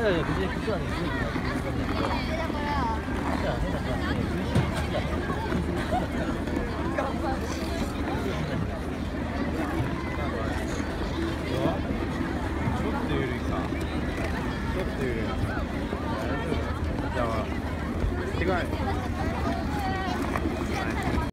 やいや、別に靴はね、靴はね、じゃあ、変な話ね、冬好きだから。頑張る。ちょっと緩いか。ちょっと緩い。じゃあ、手が。